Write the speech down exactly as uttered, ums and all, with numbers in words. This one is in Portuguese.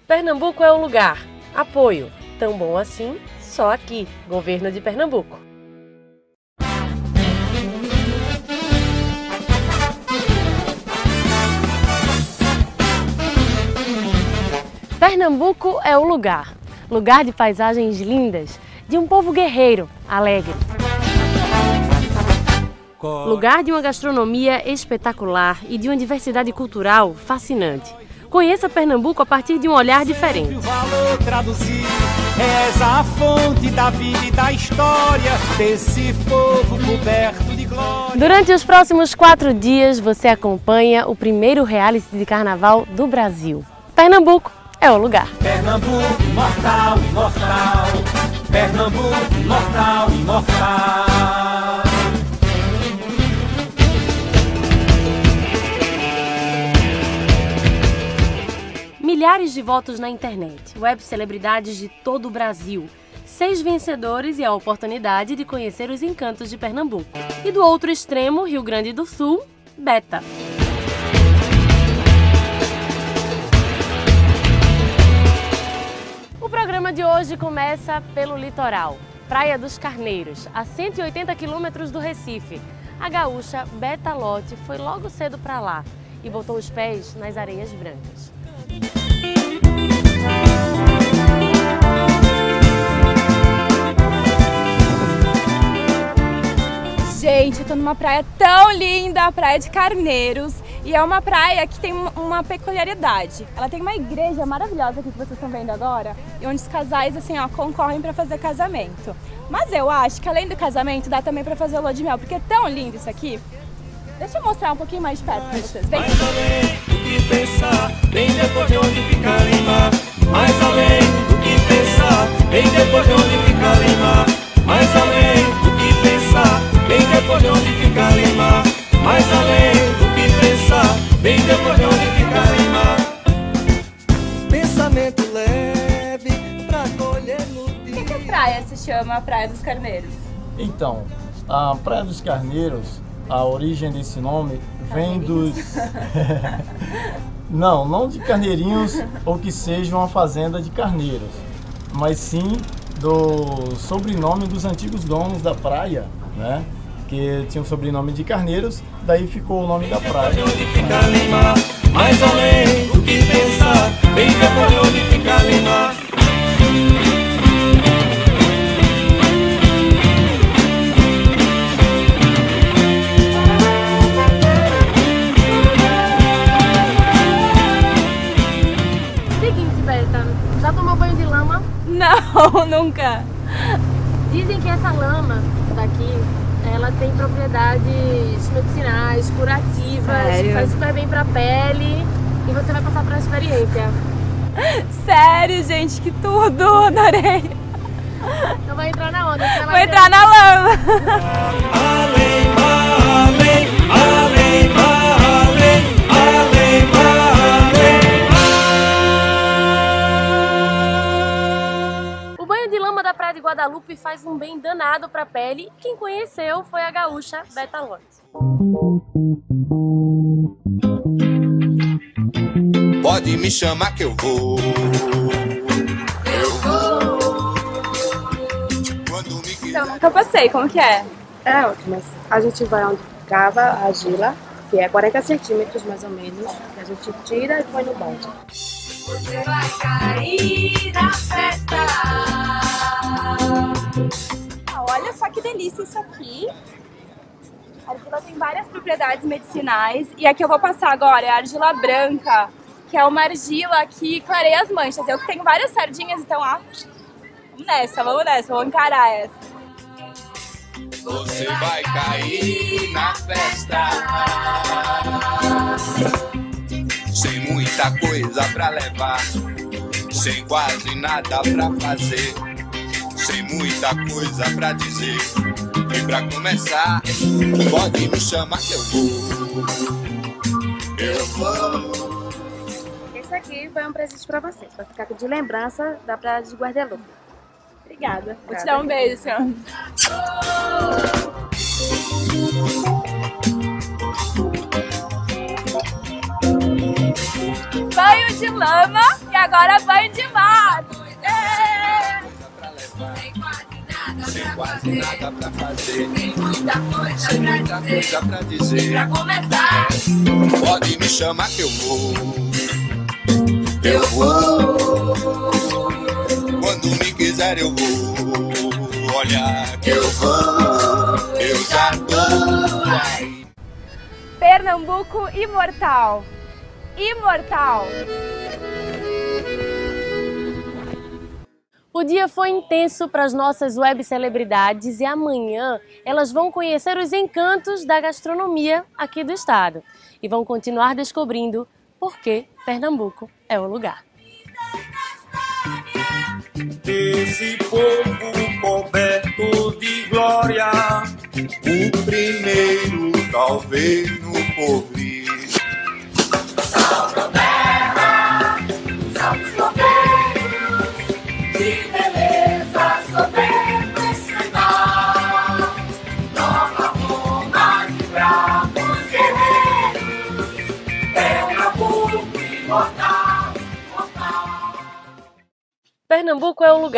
Pernambuco é o lugar. Apoio. Tão bom assim, só aqui. Governo de Pernambuco. Pernambuco é o lugar. Lugar de paisagens lindas, de um povo guerreiro, alegre. Lugar de uma gastronomia espetacular e de uma diversidade cultural fascinante. Conheça Pernambuco a partir de um olhar diferente. És a fonte da vida e da história desse povo coberto de glória. Durante os próximos quatro dias, você acompanha o primeiro reality de carnaval do Brasil. Pernambuco é o lugar. Pernambuco, imortal, imortal. Pernambuco, imortal, imortal. Milhares de votos na internet, web celebridades de todo o Brasil, seis vencedores e a oportunidade de conhecer os encantos de Pernambuco. E do outro extremo, Rio Grande do Sul, Beta. O programa de hoje começa pelo litoral, Praia dos Carneiros, a cento e oitenta quilômetros do Recife. A gaúcha Beta Lotte foi logo cedo para lá e botou os pés nas areias brancas. Gente, eu tô numa praia tão linda, a Praia de Carneiros, e é uma praia que tem uma peculiaridade. Ela tem uma igreja maravilhosa aqui que vocês estão vendo agora, e onde os casais assim, ó, concorrem para fazer casamento. Mas eu acho que além do casamento dá também para fazer o lua de mel, porque é tão lindo isso aqui. Deixa eu mostrar um pouquinho mais de perto para vocês. Vem. Mais além do que pensar, bem depois de onde fica Lima. Mais além do que pensar, bem depois de onde fica Lima. Mais além do que pensar, bem depois de onde fica Lima. Mais além do que pensar, bem depois de onde fica Lima. Pensamento leve pra colher no dia. Por que a praia se chama Praia dos Carneiros? Então, a Praia dos Carneiros, a origem desse nome vem dos... não, não de carneirinhos ou que seja uma fazenda de carneiros, mas sim do sobrenome dos antigos donos da praia, né? Que tinha o sobrenome de Carneiros, daí ficou o nome da praia. Onde fica Lima, mais além do que pensar, bem depois de onde fica Lima. Seguinte, Beta, já tomou banho de lama? Não, nunca. Dizem que essa lama daqui, ela tem propriedades medicinais, curativas, Sério? faz super bem pra pele e você vai passar por uma experiência. Sério, gente, que tudo, adorei. Então vai entrar na onda. Você vai Vou entrar na lama. Além, além, além, além, além, além. O banho de lama da Praia de Guadalupe faz um bem danado pra pele. Quem conheceu foi a gaúcha Beta Lotte. Pode me chamar que eu vou. Eu vou. Quando me quiser. Eu nunca passei, como que é? É ótimo. A gente vai onde cava a argila, que é quarenta centímetros mais ou menos, que a gente tira e põe no balde. Você vai cair na festa. Ah, olha só que delícia isso aqui. A argila tem várias propriedades medicinais e a que eu vou passar agora é a argila branca, que é uma argila que clareia as manchas. Eu que tenho várias sardinhas, então ó, vamos nessa, vamos nessa, vou encarar essa. Você vai cair na festa. Sem muita coisa pra levar, sem quase nada pra fazer, sem muita coisa pra dizer. E pra começar, pode me chamar que eu vou. Eu vou. Esse aqui foi um presente pra você, pra ficar de lembrança da Praia de Guadalupe. Obrigada. Vou te dar um beijo, senhor. Banho de lama e agora banho nada pra fazer, Tem muita coisa sem pra muita dizer. coisa pra dizer. Pra começar, Pode me chamar que eu vou, eu vou. Quando me quiser eu vou, olha que eu vou, eu já tô aí. Pernambuco imortal. Imortal. O dia foi intenso para as nossas web celebridades e amanhã elas vão conhecer os encantos da gastronomia aqui do estado e vão continuar descobrindo por que Pernambuco é o lugar. Esse povo coberto de glória, O primeiro talvez no porvir. de beleza soberba estrenar. Nova Roma de bravos guerreiros, Pernambuco imortal, imortal. Pernambuco é o lugar